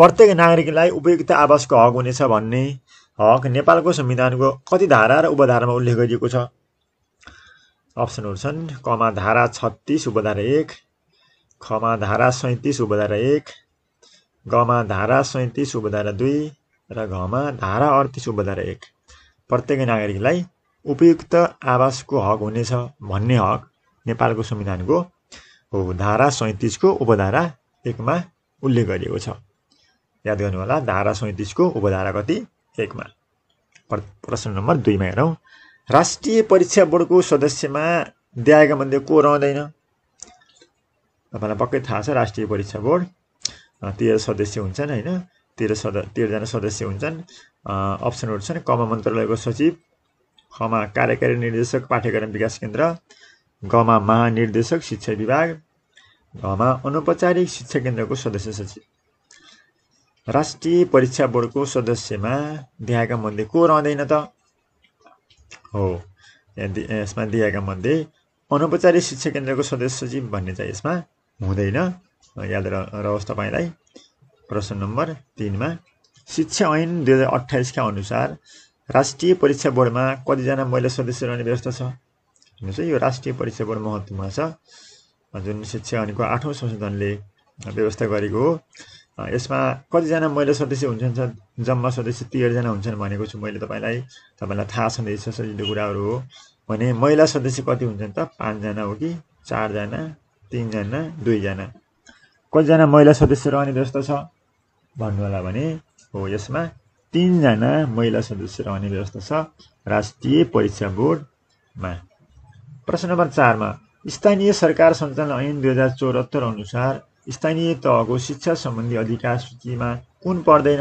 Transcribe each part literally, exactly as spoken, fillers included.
प्रत्येक नागरिकलाई उपयुक्त आवासको हक हुनेछ भन्ने हक नेपालको संविधानको कति धारा र उपधारामा उल्लेख गरिएको छ? अप्सनहरु छन् कमा धारा छत्तीस उपधारा एक, खमा धारा सैंतीस उपधारा एक, गमा धारा सैंतीस उपधारा दुई र घमा धारा अडतीस उपधारा एक। प्रत्येक नागरिकलाई उपयुक्त आवासको हक हुनेछ भन्ने हक नेपालको संविधानको हो धारा सैंतीस को उपधारा एक मा उल्लेख गरिएको छ। याद गर्नु होला धारा सैंतीस को उपधारा कति एक मा। प्रश्न नम्बर दुई मा हेरौं। राष्ट्रिय परीक्षा बोर्डको सदस्यमा दिएका मध्ये को रहँदैन? तपाईलाई पक्कै थाहा छ राष्ट्रिय परीक्षा बोर्ड तेह्र सदस्य हुन्छन् हैन, तेह्र सद तेह्र जना सदस्य हुन्छन्। अप्सनहरु छन् कमा मन्त्रालयको सचिव, खमा कार्यकारी निर्देशक पाठ्यक्रम विकास केन्द्र, गमा महानिर्देशक शिक्षा विभाग, घमा अनौपचारिक शिक्षा केन्द्रको सदस्य सचिव। राष्ट्रिय परीक्षा बोर्डको सदस्यमा दिएका मध्ये को रहँदैन त? हो यसमा दिएका मध्ये अनौपचारिक शिक्षा केन्द्रको सदस्य सचिव भन्ने चाहिँ यसमा हुँदैन। याद रहोस् तपाईलाई। प्रश्न नम्बर तीन मा शिक्षा ऐन दुई हजार अट्ठाइस का अनुसार राष्ट्रिय परीक्षा बोर्डमा कतिजना महिला सदस्य रहने व्यवस्था छ? हेर्नुस् यो राष्ट्रिय परीक्षा बोर्ड महत्त्वपूर्ण छ जुन शिक्षा ऐनको आठौं संशोधनले व्यवस्था गरेको हो। यसमा कतिजना महिला सदस्य हुन्छन्? जम्मा सदस्य तेह्र जना हुन्छन् भनेको छु मैले तपाईलाई। तपाईलाई थाहा छँदैछ सजिलो कुराहरू हो भने महिला सदस्य कति हुन्छन् त? पाँच जना हो कि चार जना, तीन जना, दुई जना। कतिजना महिला सदस्य रहने व्यवस्था छ भन्नु होला भने हो यसमा तीन जना महिला सदस्य रहने व्यवस्था छ राष्ट्रिय परीक्षा बोर्डमा। प्रश्न नम्बर चार मा स्थानीय सरकार सञ्चालन ऐन दुई हजार चौहत्तर अनुसार स्थानीय तहको शिक्षा सम्बन्धी अधिकार सूचीमा कुन पर्दैन?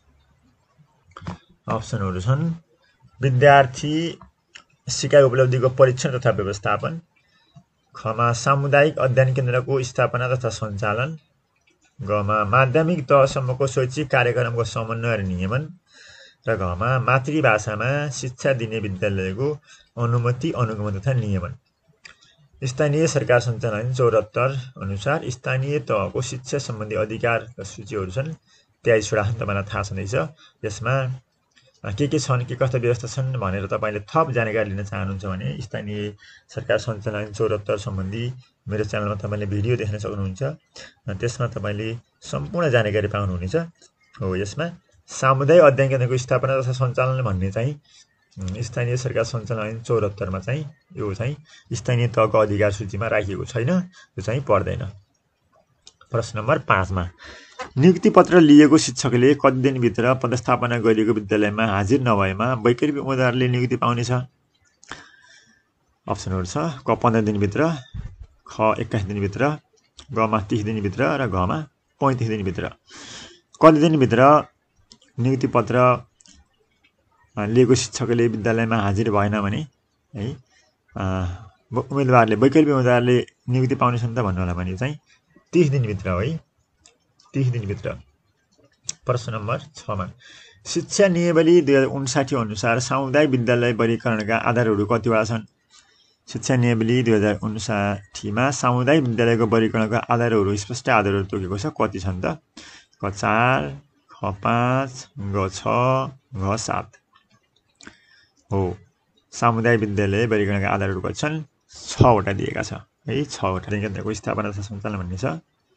अप्सनहरु छन् विद्यार्थी सिकाइ उपलब्धिको परीक्षण तथा व्यवस्थापन, खमा सामुदायिक अध्ययन केन्द्रको स्थापना तथा सञ्चालन, गमा माध्यमिक तहसम्मको शैक्षिक कार्यक्रमको समन्वय र नियमन र घमा मातृभाषामा शिक्षा दिने विद्यालयको अनुमति अनुगमन तथा नियमन। स्थानीय सरकार सञ्चालन ऐन चौहत्तर अनुसार स्थानीय तहको शिक्षा सम्बन्धी अधिकारका सूचीहरू छन् तेइसवटा तपाईलाई थाहा छँदैछ। यसमा के के छन्, के कस्ता व्यवस्था छन् भनेर तपाईले थप जानकारी लिन चाहनुहुन्छ भने स्थानीय सरकार सञ्चालन ऐन चौहत्तर सम्बन्धी मेरो च्यानलमा तपाईले भिडियो देख्न सक्नुहुन्छ। त्यसमा तपाईले सम्पूर्ण जानकारी पाउनुहुनेछ। हो यसमा सामुदायिक अध्ययन केन्द्रको स्थापना तथा सञ्चालन भन्ने चाहिँ स्थानीय सरकार सञ्चालन ऐन चौहत्तर मा चाहिँ यो चाहिँ स्थानीय तहको अधिकार सूचीमा राखिएको छैन, यो चाहिँ पर्दैन। प्रश्न नम्बर पाँच मा नियुक्ति पत्र लिएको शिक्षकले कति दिनभित्र पदस्थापना गरिएको विद्यालयमा हाजिर नभएमा वैकल्पिक उम्मेदवारले नियुक्ति पाउनेछ? अप्सनहरु छ क पन्ध्र दिनभित्र, ख एक्काइस दिनभित्र, गमा तीस दिनभित्र र घमा पैंतीस दिनभित्र। कति दिनभित्र नियुक्ति पत्र लिएको शिक्षकले विद्यालयमा हाजिर भएन भने है उम्मेदवारले वैकल्पिक उम्मेदवारले नियुक्ति पाउनेछन् त भन्नु होला भने चाहिँ तीस दिनभित्र हो है, तीस दिनभित्र। प्रश्न नम्बर छ मा शिक्षा नियमावली दुई हजार उन्साठी अनुसार सामुदायिक विद्यालय वर्गीकरणका आधारहरू कतिवटा छन्? शिक्षा नियमावली दुई हजार उन्साठी मा सामुदायिक विद्यालयको वर्गीकरणका आधारहरू स्पष्ट आधारहरू तोकेको छ। कति छन् त? क चार, ख पाँच, ग छ, घ सात। हो सामुदायिक विद्यालय वर्गीकरणका आधारहरू कति छन्? छवटा दिएका छ है, छवटा केन्द्रको स्थापना तथा सञ्चालन भन्ने छ।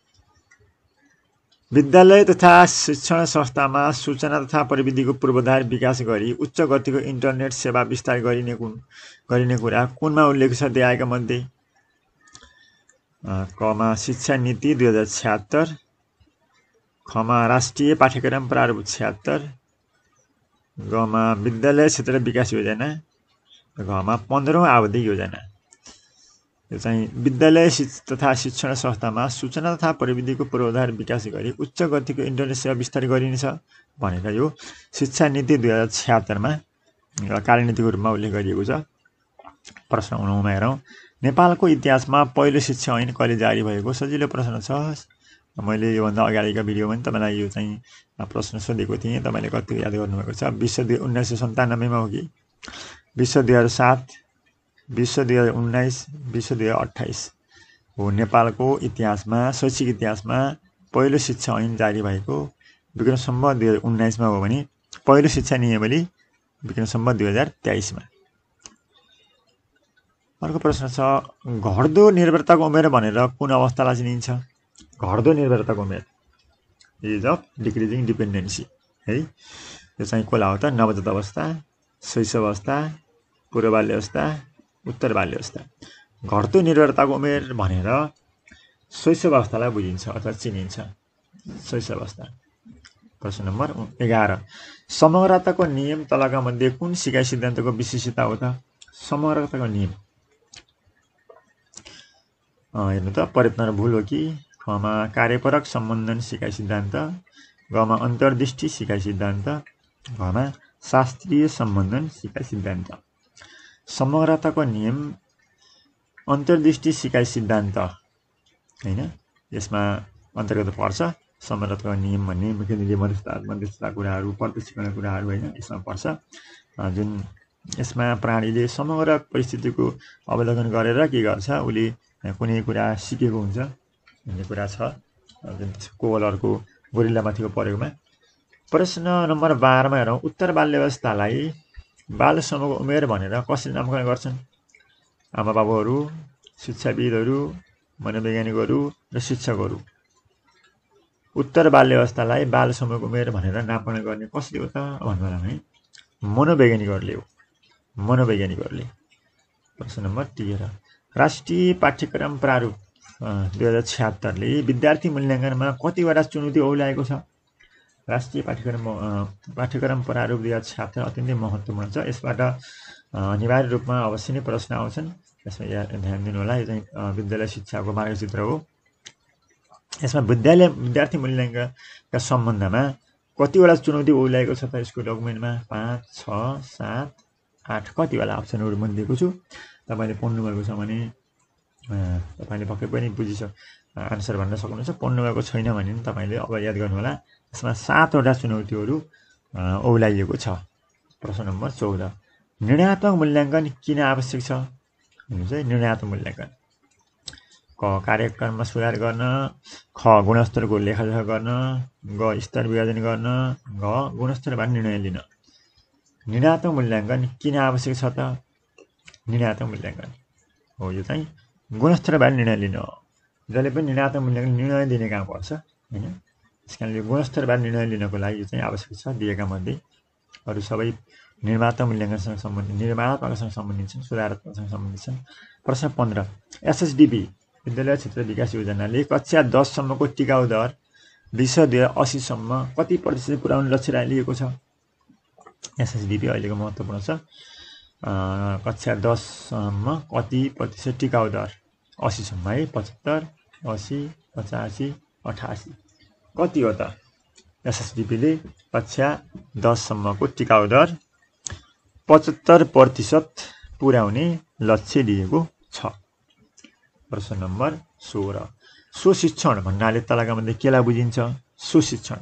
विद्यालय तथा शिक्षण संस्थामा सूचना तथा प्रविधिको पूर्वाधार विकास गरी उच्च गतिको इन्टरनेट सेवा विस्तार गरिने कुन गरिने कुरा कुनमा उल्लेख छ दिएका मध्ये? कमा शिक्षा नीति दुई हजार छ्यात्तर, खमा राष्ट्रिय पाठ्यक्रम प्रारूप छ्यात्तर, गमा विद्यालय क्षेत्र विकास योजना, घमा पन्ध्रौं आवधिक योजना। यो चाहिँ विद्यालय तथा शिक्षण संस्थामा सूचना तथा प्रविधिको पूर्वाधार विकास गरी उच्च गतिको इन्टरनेट सेवा विस्तार गरिनेछ भनेर यो शिक्षा नीति दुई हजार छ्यात्तर मा कार्यनीतिको रूपमा उल्लेख गरिएको छ। प्रश्न नौ मा हेरौं। नेपालको इतिहासमा पहिलो शिक्षा ऐन कहिले जारी भएको? सजिलो प्रश्न छ। मैले योभन्दा अगाडिका भिडियोमा पनि तपाईँलाई यो चाहिँ प्रश्न सोधेको थिएँ, तपाईँले कति याद गर्नुभएको छ? विश्व दुई उन्नाइस सय सन्तानब्बेमा हो कि विश्व दुई हजार सात, विश्व दुई हजार उन्नाइस, विश्व दुई हजार अट्ठाइस हो नेपालको इतिहासमा शैक्षिक इतिहासमा पहिलो शिक्षा ऐन जारी भएको विक्रम सम्वत दुई हजार उन्नाइसमा हो भने पहिलो शिक्षा नियमावली विक्रम सम्वत दुई हजार तेइसमा। अर्को प्रश्न छ घट्दो निर्भरताको उमेर भनेर कुन अवस्थालाई चिनिन्छ? घट्दो निर्भरताको उमेर एज अफ डिक्रिजिङ डिपेन्डेन्सी है, यो चाहिँ कसलाई हो त? नवजात अवस्था, शैशव अवस्था, पूर्व बाल्य अवस्था, उत्तर बाल्य अवस्था। घट्दो निर्भरताको उमेर भनेर शैशव अवस्थालाई बुझिन्छ अथवा चिनिन्छ, शैशव अवस्था। प्रश्न नम्बर एघार समग्रताको नियम तलका मध्ये कुन सिकाइ सिद्धान्तको विशेषता हो त? समग्रताको नियम हेर्नु त प्रयत्न र भूल हो कि? खमा कार्यपरक सम्बन्धन सिकाइ सिद्धान्त, गमा अन्तर्दृष्टि सिकाइ सिद्धान्त, घमा शास्त्रीय सम्बन्धन सिकाइ सिद्धान्त। समग्रताको नियम अन्तर्दृष्टि सिकाइ सिद्धान्त हैन, यसमा अन्तर्गत पर्छ। समग्रताको नियम भन्ने मुख्य नीति मध्यस्थता मध्यस्थता कुराहरू, प्रत्यक्षीकरण कुराहरू हैन, यसमा पर्छ। जुन यसमा प्राणीले समग्र परिस्थितिको अवलोकन गरेर के गर्छ, उले कुनै कुरा सिकेको हुन्छ भन्ने कुरा छ, जुन कोवलरको गोरिल्लामाथिको प्रयोगमा। प्रश्न नम्बर बाह्रमा हेरौँ उत्तर बाल्यावस्थालाई बाल समूहको उमेर भनेर कसरी नामकरण गर्छन्? आमा बाबुहरू, शिक्षाविदहरू, मनोवैज्ञानिकहरू र शिक्षकहरू। उत्तर बाल्यावस्थालाई बाल समूहको उमेर भनेर नामकरण गर्ने कसले हो त भन्नु होला है? मनोवैज्ञानिकहरूले हो, मनोवैज्ञानिकहरूले। प्रश्न नम्बर तेह्र राष्ट्रिय पाठ्यक्रम प्रारूप दुई हजार छ्यात्तरले विद्यार्थी मूल्याङ्कनमा कतिवटा चुनौती औल्याएको छ? राष्ट्रिय पाठ्यक्रम पाठ्यक्रम प्रारूप दुई हजार छ्यात्तर अत्यन्तै महत्त्वपूर्ण छ। यसबाट अनिवार्य रूपमा अवश्य नै प्रश्न आउँछन्, यसमा ध्यान दिनु होला। यो चाहिँ विद्यालय शिक्षाको मार्गचित्र हो। यसमा विद्यालय विद्यार्थी मूल्याङ्कनका सम्बन्धमा कतिवटा चुनौती औल्याएको छ त यसको डकुमेन्टमा? पाँच, छ, सात, आठ कतिवटा अप्सनहरू म दिएको छु। तपाईँले पढ्नुभएको छ भने तपाईँले पक्कै पनि बुझिस आन्सर भन्न सक्नुहुन्छ। पढ्नुभएको छैन भने तपाईँले अब याद गर्नुहोला। यसमा सातवटा चुनौतीहरू औल्याइएको छ। प्रश्न नम्बर चौध निर्णयात्मक मूल्याङ्कन किन आवश्यक छ? भन्नुहुन्छ है निर्णयात्मक मूल्याङ्कन। क कार्यक्रममा सुधार गर्न, ख गुणस्तरको लेखाजोखा गर्न, ग स्तर विभाजन गर्न, घ गुणस्तरबाट निर्णय लिन। निर्णयात्मक मूल्याङ्कन किन आवश्यक छ त? निर्णयात्मक मूल्याङ्कन हो यो चाहिँ गुणस्तरबाट निर्णय लिन हो। जसले पनि निर्णयात्मक मूल्याङ्कन निर्णय दिने काम गर्छ हैन, त्यस कारणले गुणस्तरबाट निर्णय लिनको लागि यो चाहिँ आवश्यक छ। दिएका मध्ये अरू सबै निर्मात्मक मूल्याङ्कनसँग सम्बन्धित निर्माणात्मकसँग सम्बन्धित छन्, सुधारात्मकसँग सम्बन्धित छन्। प्रश्न पन्ध्र एसएसडिपी विद्यालय क्षेत्र विकास योजनाले कक्षा दससम्मको टिकाउ दर विश्व दुई हजार असीसम्म कति प्रतिशत पुर्याउने लक्ष्य लिएको छ? एसएसडिपी अहिलेको महत्त्वपूर्ण छ। कक्षा दससम्म कति प्रतिशत टिकाउ दर? असीसम्म है, पचहत्तर, असी, पचासी, अठासी कति हो त? एसएसडिपीले कक्षा दससम्मको टिकाउ दर पचहत्तर प्रतिशत पुर्याउने लक्ष्य लिएको छ। प्रश्न नम्बर सोह्र सुशिक्षण भन्नाले तलका मध्ये केलाई बुझिन्छ? सुशिक्षण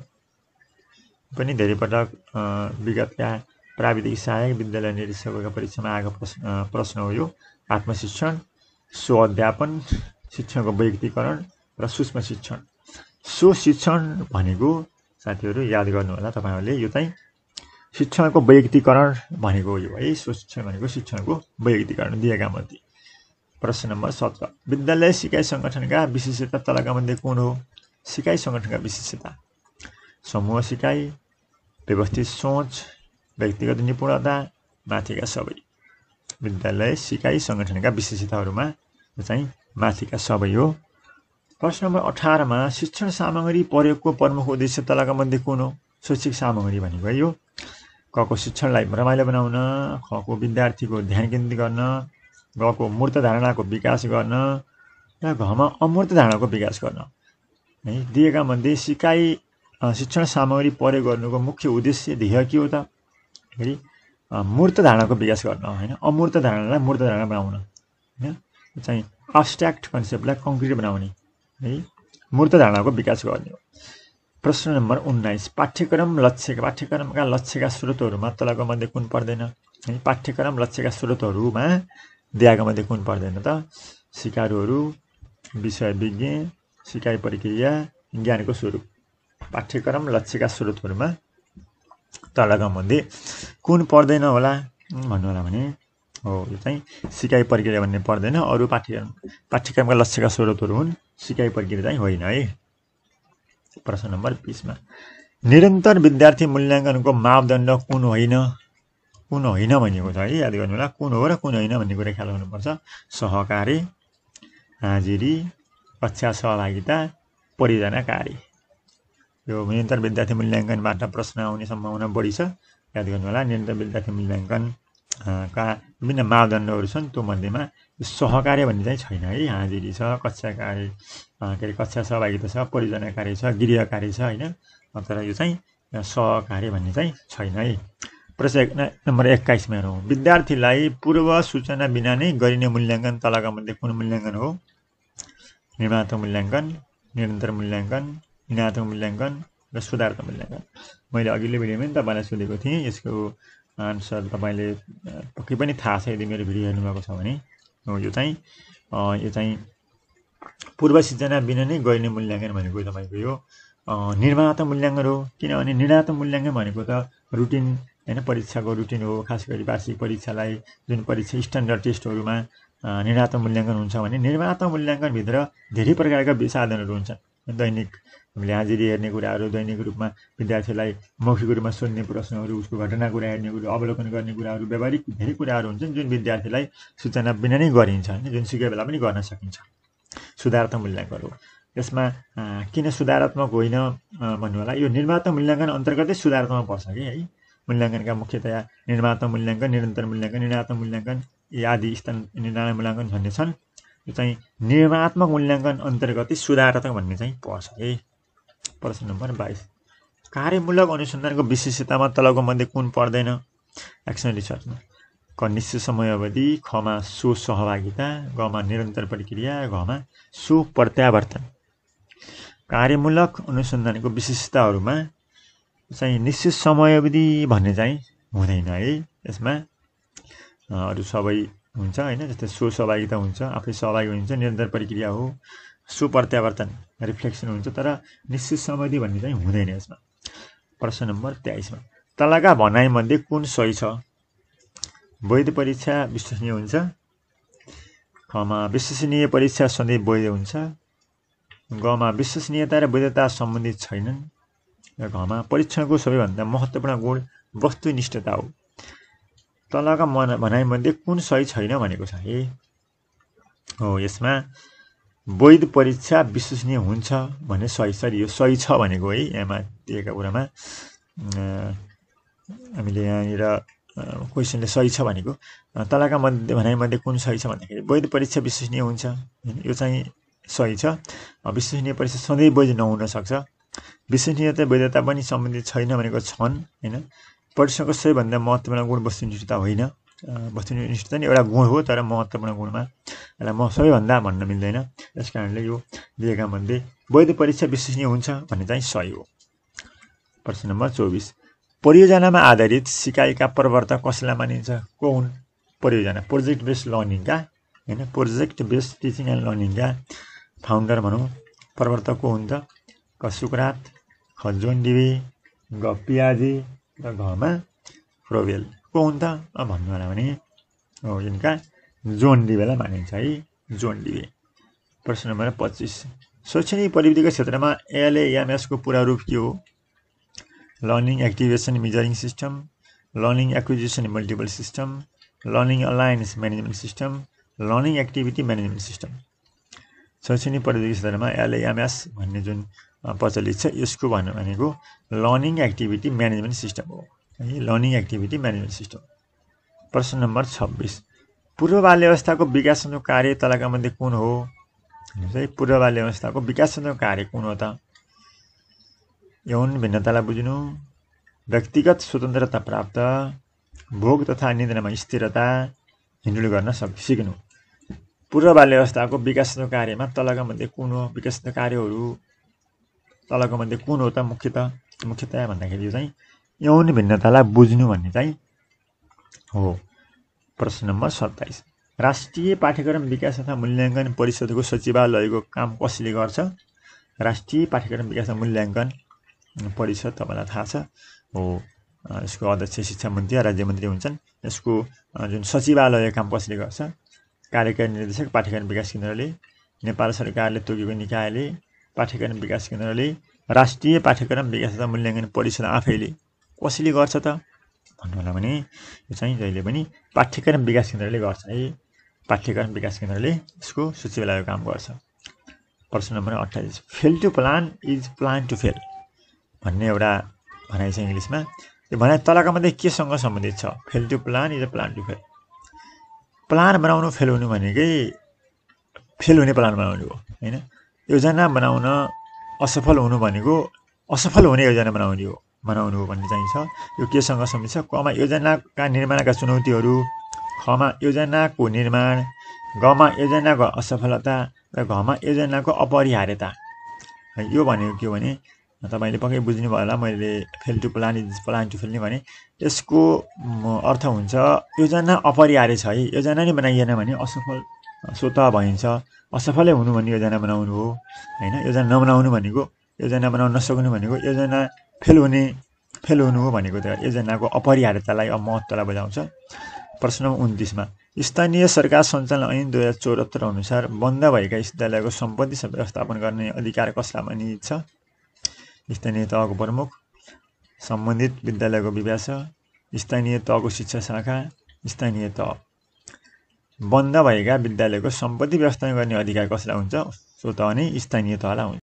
पनि धेरै पटक विगतका प्राविधिक सहायक विद्यालय निरीक्षकका परीक्षामा आएको प्रश्न प्रश्न हो यो। आत्मशिक्षण, स्व-अध्यापन, शिक्षणको वैयक्तिकरण र सूक्ष्म शिक्षण। सुशिक्षण भनेको साथीहरू याद गर्नु होला तपाईहरुले, यो चाहिँ शिक्षणको वैयक्तिकरण भनेको यो है। सुशिक्षण भनेको शिक्षणको वैयक्तिकरण दिएका मध्ये। प्रश्न नम्बर सत्र विद्यालय सिकाइ संगठनका विशेषता तलका मध्ये कुन हो? सिकाइ संगठनका विशेषता समूह सिकाइ, व्यवस्थित सोच, व्यक्तिगत निपुणता, माथिका सबै। विद्यालय सिकाइ संगठनका विशेषताहरूमा यो चाहिँ माथिका सबै हो। प्रश्न नम्बर अठारमा शिक्षण सामग्री प्रयोगको प्रमुख उद्देश्य तलका मध्ये कुन हो? शैक्षिक सामग्री भनेको है यो। कको शिक्षणलाई रमाइलो बनाउन, खको विद्यार्थीको ध्यान केन्द्रित गर्न, गको मूर्त धारणाको विकास गर्न र घमा अमूर्त धारणाको विकास गर्न है। दिएका मध्ये सिकाइ शिक्षण सामग्री प्रयोग गर्नुको मुख्य उद्देश्य ध्येय के हो त? फेरि मूर्त धारणाको विकास गर्न हैन, अमूर्त धारणालाई मूर्त धारणा बनाउन हैन, चाहिँ एब्स्ट्र्याक्ट कन्सेप्टलाई कङ्क्रिट बनाउने है, मूर्त धारणाको विकास गर्ने हो। प्रश्न नम्बर उन्नाइस पाठ्यक्रम लक्ष्यका पाठ्यक्रमका लक्ष्यका स्रोतहरूमा तलका मध्ये कुन पर्दैन? है पाठ्यक्रम लक्ष्यका स्रोतहरूमा दिएका मध्ये कुन पर्दैन त? सिकारुहरू, विषय विज्ञ, सिकाइ प्रक्रिया, ज्ञानको स्वरूप। पाठ्यक्रम लक्ष्यका स्रोतहरूमा तलका मध्ये कुन पर्दैन होला भन्नु होला भने हो यो चाहिँ सिकाइ प्रक्रिया भन्ने पर्दैन। अरू पाठ्यक्रम पाठ्यक्रमका लक्ष्यका स्रोतहरू हुन्, सिकाइ प्रक्रिया चाहिँ होइन है। प्रश्न नम्बर बीसमा निरन्तर विद्यार्थी मूल्याङ्कनको मापदण्ड कुन होइन कुन होइन भनिएको छ है, याद गर्नु होला। कुन हो र कुन होइन भन्ने कुरा ख्याल गर्नुपर्छ। सहकार्य, हाजिरी, कक्षा सहभागिता, परियोजना कार्य। यो निरन्तर विद्यार्थी मूल्याङ्कनबाट प्रश्न आउने सम्भावना बढी छ, याद गर्नु होला। निरन्तर विद्यार्थी मूल्याङ्कन का विभिन्न मापदण्डहरू छन्, त्यो मध्येमा सहकार्य भन्ने चाहिँ छैन है। हाजिरी छ, कक्षा कार्य के अरे कक्षा सहभागिता छ, परियोजना कार्य छ, गृह कार्य छ होइन, तर यो चाहिँ सहकार्य भन्ने चाहिँ छैन है। प्रश्न नम्बर एक्काइसमा हेरौँ। विद्यार्थीलाई पूर्व सूचना बिना नै गरिने मूल्याङ्कन तलका मध्ये कुन मूल्याङ्कन हो? निर्माणात्मक मूल्याङ्कन, निरन्तर मूल्याङ्कन, निर्णयात्मक मूल्याङ्कन र सुधारात्मक मूल्याङ्कन। मैले अघिल्लो भिडियोमा पनि तपाईँलाई सोधेको थिएँ, यसको आन्सर तपाईँले पक्कै पनि थाहा छ यदि मेरो भिडियो हेर्नुभएको छ भने। यो चाहिँ यो चाहिँ पूर्व सूचना बिना नै गरिने मूल्याङ्कन भनेको तपाईँको यो निर्माणात्मक मूल्याङ्कन हो। किनभने निर्णयात्मक मूल्याङ्कन भनेको त रुटिन होइन, परीक्षाको रुटिन हो। खास गरी वार्षिक परीक्षालाई जुन परीक्षा स्ट्यान्डर्ड टेस्टहरूमा निर्णयात्मक मूल्याङ्कन हुन्छ भने निर्माणात्मक मूल्याङ्कनभित्र धेरै प्रकारका साधनहरू हुन्छन्। दैनिक हामीले हाजिरी हेर्ने कुराहरू, दैनिक रूपमा विद्यार्थीलाई मौखिक रूपमा सोध्ने प्रश्नहरू, उसको घटना कुरा हेर्ने कुरा, अवलोकन गर्ने कुराहरू, व्यावहारिक धेरै कुराहरू हुन्छन् जुन विद्यार्थीलाई सूचना बिना नै गरिन्छ होइन, जुनसुकै बेला पनि गर्न सकिन्छ। सुधारात्मक मूल्याङ्कन हो। यसमा किन सुधारात्मक होइन भन्नु होला, यो निर्माणात्मक मूल्याङ्कन अन्तर्गतै सुधारात्मक पर्छ कि है। मूल्याङ्कनका मुख्यतया निर्माणात्मक मूल्याङ्कन, निरन्तर मूल्याङ्कन, निर्णयात्मक मूल्याङ्कन आदि स्थान निर्णय मूल्याङ्कन भन्ने छन्। यो चाहिँ निर्माणात्मक मूल्याङ्कन अन्तर्गतै सुधारात्मक भन्ने चाहिँ पर्छ है। प्रश्न नम्बर बाइस। कार्यमूलक अनुसन्धानको विशेषतामा तलको मध्ये कुन पर्दैन? एक्सन रिसर्चमा क निश्चित समय अवधि, खमा सो सहभागिता, गमा निरन्तर प्रक्रिया, घमा सो प्रत्यावर्तन। कार्यमूलक अनुसन्धानको विशेषताहरूमा चाहिँ निश्चित समय अवधि भन्ने चाहिँ हुँदैन है। यसमा अरू सबै हुन्छ होइन, जस्तै सो सहभागिता हुन्छ, आफै सहभागी हुन्छ, निरन्तर प्रक्रिया हो, सो प्रत्यावर्तन रिफ्लेक्सन हुन्छ, तर निश्चित समयधि भन्ने चाहिँ हुँदैन यसमा। प्रश्न नम्बर तेइसमा तलका भनाइमध्ये कुन सही छ? वैध परीक्षा विश्वसनीय हुन्छ, खमा विश्वसनीय परीक्षा सधैँ वैध हुन्छ, गमा विश्वसनीयता र वैधता सम्बन्धित छैनन्, र घमा परीक्षणको सबैभन्दा महत्त्वपूर्ण गुण वस्तुनिष्ठता हो। तलका मन भनाइमध्ये कुन सही छैन भनेको छ है। हो यसमा वैध परीक्षा विश्वसनीय हुन्छ भन्ने सही सरी यो सही छ भनेको है। यहाँमा दिएका कुरामा हामीले यहाँनिर क्वेसनले सही छ भनेको तलका मध्ये भनाइमध्ये कुन सही छ भन्दाखेरि वैध परीक्षा विश्वसनीय हुन्छ, यो चाहिँ सही छ। विश्वसनीय परीक्षा सधैँ वैध नहुन सक्छ, विश्वसनीयता वैधता पनि सम्बन्धित छैन भनेको छन् होइन। परीक्षणको सबैभन्दा महत्त्वपूर्ण गुण वस्तुनिष्ठता होइन, वस्तुनिष्ठता नि एउटा गुण हो तर महत्त्वपूर्ण गुणमा यसलाई म सबैभन्दा भन्न मिल्दैन। त्यस कारणले यो दिएका मध्ये वैध परीक्षा विश्वसनीय हुन्छ भन्ने चाहिँ सही हो। प्रश्न नम्बर चौबिस। परियोजनामा आधारित सिकाइका प्रवर्तक कसलाई मानिन्छ? को हुन्? परियोजना प्रोजेक्ट बेस्ड लर्निङका होइन, प्रोजेक्ट बेस्ड टिचिङ एन्ड लर्निङका फाउन्डर भनौँ, प्रवर्तक को हुन् त? क सुकरात, ख जोन डिवे, ग पियाजे र घमा फ्रोबेल। को हुन् त भन्नु होला भने हो यिनका जोन डिवेलाई मानिन्छ है, जोन डिवे। प्रश्न नम्बर पच्चिस। शैक्षणिक प्रविधिको क्षेत्रमा एलएएमएसको पुरा रूप के हो? Learning activation measuring system, learning acquisition multiple system, learning alliance management system, learning activity management system. शैक्षणिक प्रविधिको क्षेत्रमा एलएएमएस भन्ने जुन प्रचलित छ यसको भन्नु भनेको लर्निङ एक्टिभिटी म्यानेजमेन्ट सिस्टम हो है, लर्निङ एक्टिभिटी म्यानेजमेन्ट सिस्टम। प्रश्न नम्बर छब्बिस। पूर्व बाल्य अवस्थाको विकासको कार्य तलका मध्ये कुन हो? पूर्व बाल्य अवस्थाको विकासको कार्य कुन हो त? यौन भिन्नतालाई बुझ्नु, व्यक्तिगत स्वतन्त्रता प्राप्त, भोग तथा निद्रामा स्थिरता, हिँडुल गर्न सक सिक्नु। पूर्व बाल्य अवस्थाको विकासको कार्यमा तलका मध्ये कुन हो? विकासको कार्यहरू तलका मध्ये कुन हो त? मुख्यतः मुख्यतया भन्दाखेरि यो चाहिँ यौन भिन्नतालाई बुझ्नु भन्ने चाहिँ हो। प्रश्न नम्बर सत्ताइस। राष्ट्रिय पाठ्यक्रम विकास तथा मूल्याङ्कन परिषदको सचिवालयको काम कसले गर्छ? राष्ट्रिय पाठ्यक्रम विकास तथा मूल्याङ्कन परिषद तपाईँलाई थाहा छ हो। यसको अध्यक्ष शिक्षा मन्त्री र राज्य मन्त्री हुन्छन्। यसको जुन सचिवालय काम कसले गर्छ? कार्यकारी निर्देशक पाठ्यक्रम विकास केन्द्रले, नेपाल सरकारले तोकेको निकायले, पाठ्यक्रम विकास केन्द्रले, राष्ट्रिय पाठ्यक्रम विकास तथा मूल्याङ्कन परिषद आफैले कसैले गर्छ त भन्नु होला भने यो चाहिँ जहिले पनि पाठ्यक्रम विकास केन्द्रले गर्छ है। पाठ्यक्रम विकास केन्द्रले यसको सचिवालयको काम गर्छ। प्रश्न नम्बर अट्ठाइस, fail to plan is plan to fail भन्ने एउटा भनाइ छ इङ्ग्लिसमा। यो भनाइ तलका मध्ये केसँग सम्बन्धित छ? Fail to plan is a plan to fail. Plan बनाउनु फेल हुनु भनेकै फेल हुने प्लान बनाउनु हो हैन। योजना बनाउन असफल हुनु भनेको असफल हुने योजना बनाउने हो बनाउनु हो भन्ने चाहिँ छ। यो केसँग सम्बन्धित छ? कमा योजनाका निर्माणका चुनौतीहरू, खमा योजनाको निर्माण, गमा योजनाको असफलता र घमा योजनाको अपरिहार्यता। यो भनेको के हो भने तपाईले पक्कै बुझ्नुभयो होला मैले fail to plan is plan to fail नि भने। यसको अर्थ हुन्छ योजना अपरिहार्य छ है। योजना नै बनाइएन भने असफल स्वत भइन्छ। असफलै हुनु भन्ने योजना बनाउनु हो हैन। योजना नबनाउनु भनेको, योजना बनाउन नसक्नु भनेको योजना फेल हुने फेल हुनु हो भनेको। त योजनाको अपरिहार्यतालाई अब महत्त्वलाई बुझाउँछ। प्रश्न नम्बर उन्तिसमा, स्थानीय सरकार सञ्चालन ऐन दुई हजार चौहत्तर अनुसार बन्द भएका विद्यालयको सम्पत्ति व्यवस्थापन गर्ने अधिकार कसलाई भनिन्छ? स्थानीय तहको प्रमुख, सम्बन्धित विद्यालयको विभाग, स्थानीय तहको शिक्षा शाखा, स्थानीय तह। बन्द भएका विद्यालयको सम्पत्ति व्यवस्थापन गर्ने अधिकार कसलाई हुन्छ? सो त नै स्थानीय तहलाई हुन्छ।